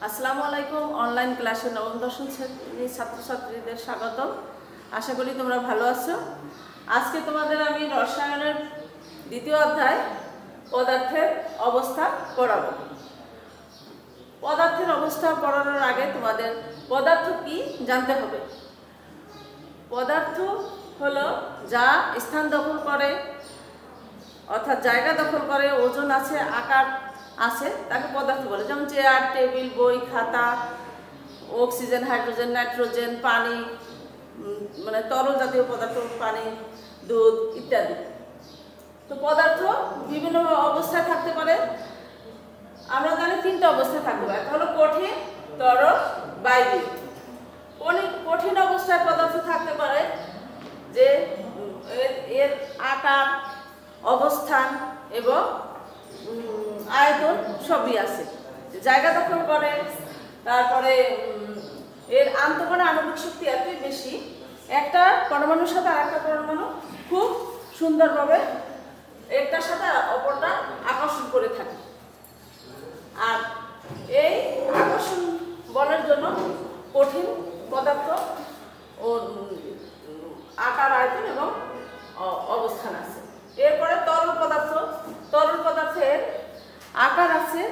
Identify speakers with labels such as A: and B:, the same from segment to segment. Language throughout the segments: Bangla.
A: আসসালামু আলাইকুম। অনলাইন ক্লাসে নবম দশম শ্রেণীর ছাত্রছাত্রীদের স্বাগতম। আশা করি তোমরা ভালো আছো। আজকে তোমাদের আমি রসায়নের দ্বিতীয় অধ্যায় পদার্থের অবস্থা পড়াবো। পদার্থের অবস্থা পড়ানোর আগে তোমাদের পদার্থ কি জানতে হবে। পদার্থ হলো যা স্থান দখল করে, অর্থাৎ জায়গা দখল করে, ওজন আছে, আকার আছে, তাকে পদার্থ বলে। যেমন চেয়ার, টেবিল, বই, খাতা, অক্সিজেন, হাইড্রোজেন, নাইট্রোজেন, পানি, মানে তরল জাতীয় পদার্থ, পানি, দুধ ইত্যাদি। তো পদার্থ বিভিন্ন অবস্থায় থাকতে পারে। আমরা জানি তিনটা অবস্থায় থাকতে পারে, একটা হলো কঠিন, তরল, বায়বীয়। কঠিন অবস্থায় পদার্থ থাকতে পারে যে এর আকার, অবস্থান এবং আয়তন সবই আছে, জায়গা দখল করে। তারপরে এর আন্তঃকণা আণবিক শক্তি এতই বেশি, একটা পরমাণুর সাথে আরেকটা পরমাণু খুব সুন্দরভাবে একটার সাথে অপরটা আকর্ষণ করে থাকে। আর এই আকর্ষণ বলের জন্য কঠিন পদার্থ ও আকার, আয়তন এবং অবস্থান আছে। এরপরে তরল পদার্থ। তরল পদার্থের আকার আছে,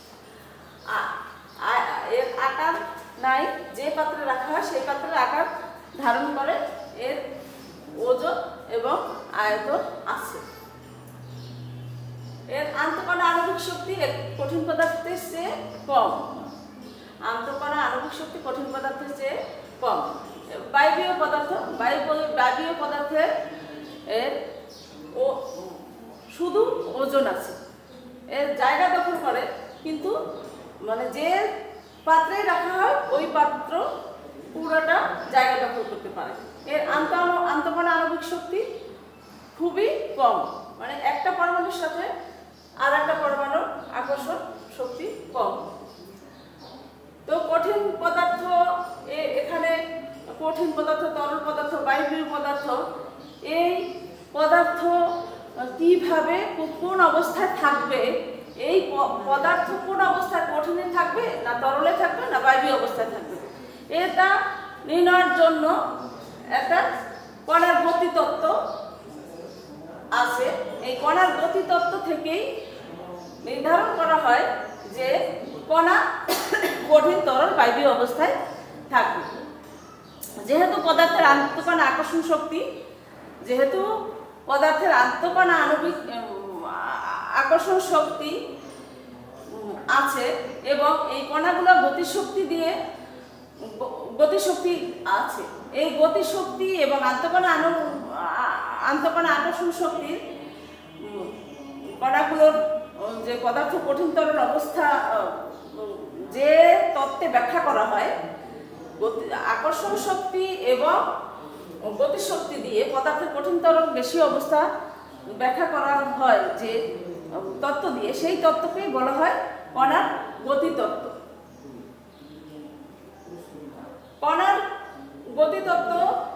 A: এর আকার নাই, যে পাত্রে রাখা হয় সেই পাত্রের আকার ধারণ করে, এর ওজন এবং আয়তন আছে। এর আন্তঃকণা আণবিক শক্তি কঠিন পদার্থের চেয়ে কম। আন্তঃকণা আণবিক শক্তি কঠিন পদার্থের চেয়ে কম। বায়বীয় পদার্থ, বায়বীয় পদার্থের এর শুধু ওজন আছে, এর জায়গা দখল করে, কিন্তু মানে যে পাত্রে রাখা হয় ওই পাত্র পুরোটা জায়গা দখল করতে পারে। এর আন্তঃকণা আণবিক শক্তি খুবই কম, মানে একটা পরমাণুর সাথে আর একটা পরমাণুর আকর্ষণ শক্তি কম। তো কঠিন পদার্থ, এখানে কঠিন পদার্থ, তরল পদার্থ, বায়বীয় পদার্থ, এই পদার্থ কিভাবে কোন অবস্থায় থাকবে, এই পদার্থ কোন অবস্থায় কঠিনে থাকবে, না তরলে থাকবে, না বায়বীয় অবস্থায় থাকবে, এটা নির্ণয়ের জন্য একটা কণার গতিতত্ত্ব আছে। এই কণার গতিতত্ত্ব থেকেই নির্ধারণ করা হয় যে কণা কঠিন, তরল, বায়বীয় অবস্থায় থাকবে। যেহেতু পদার্থের আন্তঃকণা আকর্ষণ শক্তি, যেহেতু পদার্থের আন্তঃকণা আণবিক আকর্ষণ শক্তি আছে এবং এই কণাগুলো গতিশক্তি আছে, এই গতিশক্তি এবং আন্তঃকণা আকর্ষণ শক্তির কণাগুলোর যে পদার্থ কঠিন তরল অবস্থা যে তত্ত্বে ব্যাখ্যা করা হয়, আকর্ষণ শক্তি এবং গতিশক্তি দিয়ে পদার্থের কঠিন তরল বেশি অবস্থা ব্যাখ্যা করা হয় যে তত্ত্ব দিয়ে, সেই তত্ত্বকেই বলা হয় কণার গতিতত্ত্ব। কণার গতিতত্ত্ব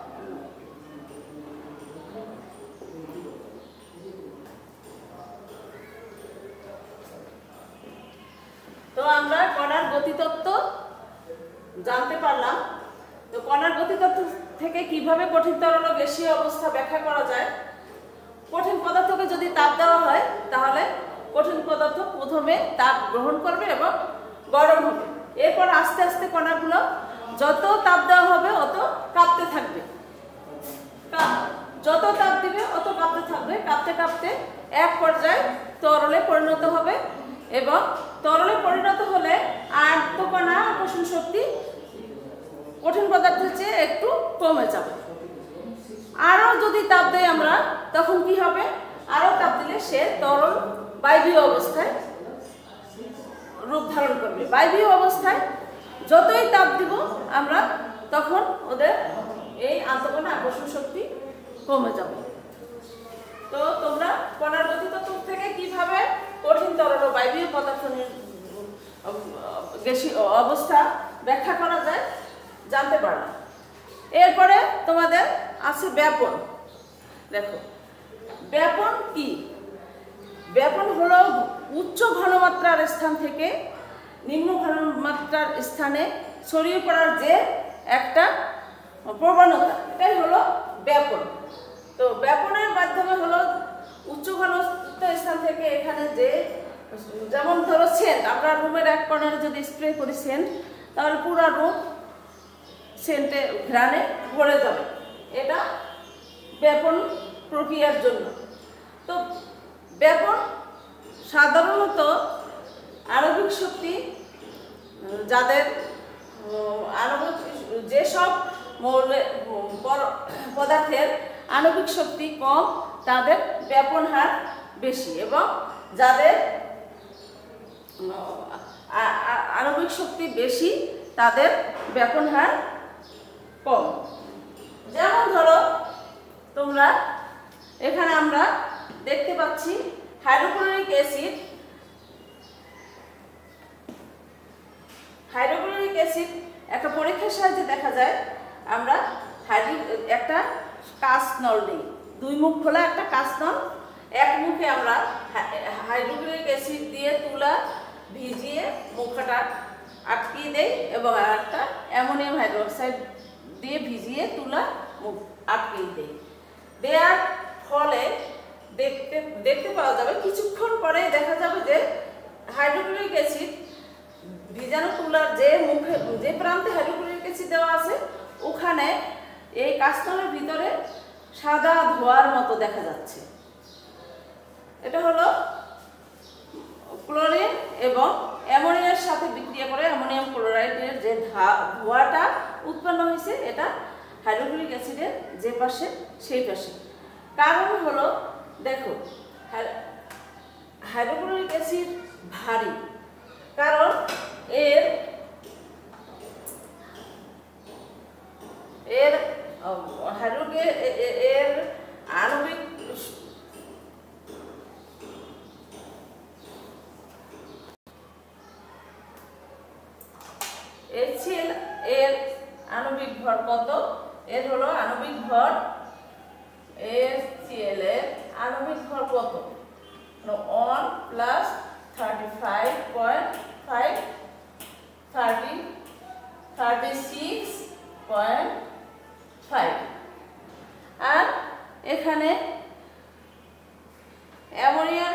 A: তো আমরা কণার গতিতত্ত্ব জানতে পারলাম। তো কণার গতিতত্ত্ব থেকে কিভাবে কঠিন তরল ও গ্যাসীয় অবস্থা ব্যাখ্যা করা যায়। কঠিন পদার্থকে যদি তাপ দেওয়া হয় তাহলে কঠিন পদার্থ প্রথমে তাপ গ্রহণ করবে এবং গরম হবে। এরপর আস্তে আস্তে কণাগুলো যত তাপ দেওয়া হবে অত কাঁপতে থাকবে, যত তাপ দিবে অত কাঁপতে থাকবে। কাঁপতে কাঁপতে এক পর্যায়ে তরলে পরিণত হবে এবং তরলে পরিণত হলে আন্তঃকণা আকর্ষণ শক্তি কঠিন পদার্থের চেয়ে একটু কমে যাবে। আরো যদি তাপ দেই আমরা, তখন কি হবে, আরো তাপ দিলে সে তরল বায়বীয় অবস্থায় রূপ ধারণ করবে। বায়বীয় অবস্থায় যতই তাপ দিব আমরা, তখন ওদের এই আন্তঃকণা আকর্ষণ শক্তি কমে যাবে। তো তোমরা কণার গতিতত্ত্ব থেকে কিভাবে কঠিন তরল ও বায়বীয় পদার্থ গ্যাসীয় অবস্থা ব্যাখ্যা করা যায় জানতে পারলাম। এরপরে তোমাদের আছে ব্যাপন। দেখো, ব্যাপন কি? ব্যাপন হলো উচ্চ ঘনমাত্রার স্থান থেকে নিম্ন ঘনমাত্রার স্থানে ছড়িয়ে পড়ার যে একটা প্রবণতা, এটাই হলো ব্যাপন। তো ব্যাপনের মাধ্যমে হলো উচ্চ ঘনত্ব স্থান থেকে এখানে যে, যেমন ধরো সেন্ট, আমরা রুমের এক কর্নারে যদি স্প্রে করি সেন্ট, তাহলে পুরো রুম সেন্টে ঘ্রাণে ভরে যাবে, এটা ব্যাপন প্রক্রিয়ার জন্য। তো ব্যাপন সাধারণত আণবিক শক্তি, যাদের আণবিক যেসব পদার্থের আণবিক শক্তি কম তাদের ব্যাপন হার বেশি, এবং যাদের আণবিক শক্তি বেশি তাদের ব্যাপন হার কম। যেমন ধরো তোমরা এখানে আমরা দেখতে পাচ্ছি হাইড্রোক্লোরিক অ্যাসিড। হাইড্রোক্লোরিক অ্যাসিড একটা পরীক্ষার সাহায্যে দেখা যায়। আমরা একটা কাঁচ নল দিই, দুই মুখ খোলা একটা কাঁচ নল, এক মুখে আমরা হাইড্রোক্লোরিক অ্যাসিড দিয়ে তুলা ভিজিয়ে মুখটা আটকিয়ে দেই, এবং আর একটা অ্যামোনিয়াম হাইড্রোক্সাইড দিয়ে ভিজিয়ে তুলা মুখ আটকিয়ে দেই। দেওয়ার ফলে দেখতে পাওয়া যাবে কিছুক্ষণ পরে দেখা যাবে যে হাইড্রোক্লোরিক অ্যাসিড ভিজানো তুলার যে প্রান্তে হাইড্রোক্লোরিক অ্যাসিড দেওয়া আছে ওখানে এই কাঁচনলের ভিতরে সাদা ধোঁয়ার মতো দেখা যাচ্ছে। এটা হলো ক্লোরিন এবং অ্যামোনিয়ার সাথে বিক্রিয়া করে অ্যামোনিয়াম ক্লোরাইডের যে ধোঁয়াটা উৎপন্ন হয়েছে, এটা হাইড্রোক্লোরিক অ্যাসিডের যে পাশে সেই পাশে। কারণ হলো দেখো হাইড্রোক্লোরিক অ্যাসিড ভারী, কারণ এর আণবিক HCl এর আণবিক ভর কত? এর হলো আণবিক ভর, HCl এর আণবিক ভর কত? 1 প্লাস 35.5 36.5। আর এখানে অ্যামোনিয়ার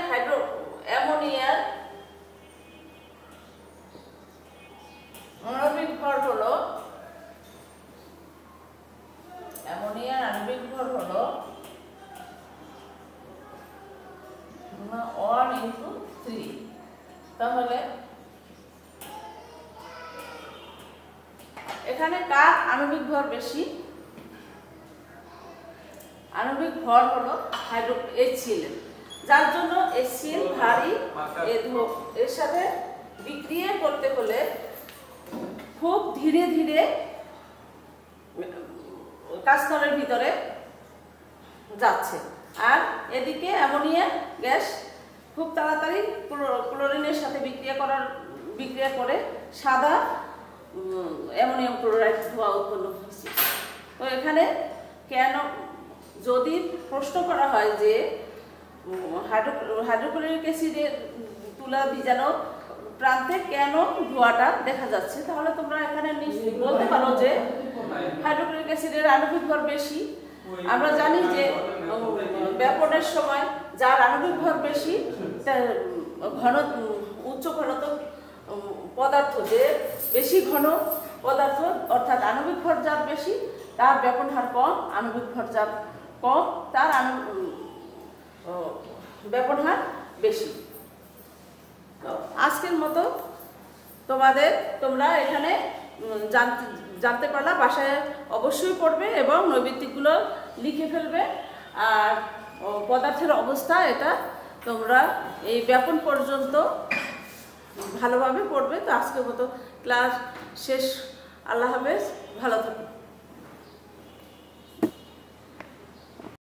A: আণবিক ভর হলো 1 into 3। তাহলে এখানে কার আণবিক ভর বেশি? আণবিক ভর হলো HCl, যার জন্য HCl ভারী। এর সাথে বিক্রিয়া করতে হলে খুব ধীরে ধীরে কাঁচনলের ভিতরে যাচ্ছে, আর এদিকে অ্যামোনিয়া গ্যাস খুব তাড়াতাড়ি ক্লোরিনের সাথে বিক্রিয়া করে সাদা অ্যামোনিয়াম ক্লোরাইড ধোঁয়া উৎপন্ন হয়েছে। তো এখানে কেন, যদি প্রশ্ন করা হয় যে হাইড্রোক্লোরিক অ্যাসিডের তুলা ভিজানো প্রান্তে কেন ধোঁয়াটা দেখা যাচ্ছে, তাহলে তোমরা এখানে বলতে পারো যে হাইড্রোক্লোরিক অ্যাসিডের আণবিক ভর বেশি। আমরা জানি যে ব্যাপনের সময় যার আণবিক ভর বেশি, উচ্চ ঘনত্ব পদার্থ, যে বেশি ঘন পদার্থ অর্থাৎ আণবিক ভর যার বেশি তার ব্যাপন হার কম, আণবিক ভর যার কম তার ব্যাপন হার বেশি। আজকের মতো তোমরা এখানে জানতে পারলা। বাসায় অবশ্যই পড়বে এবং নৈবেত্তিকগুলো লিখে ফেলবে। আর পদার্থের অবস্থা এটা তোমরা এই ব্যাপন পর্যন্ত ভালোভাবে পড়বে। তো আজকের মতো ক্লাস শেষ। আল্লাহ হাফেজ, ভালো থাকো।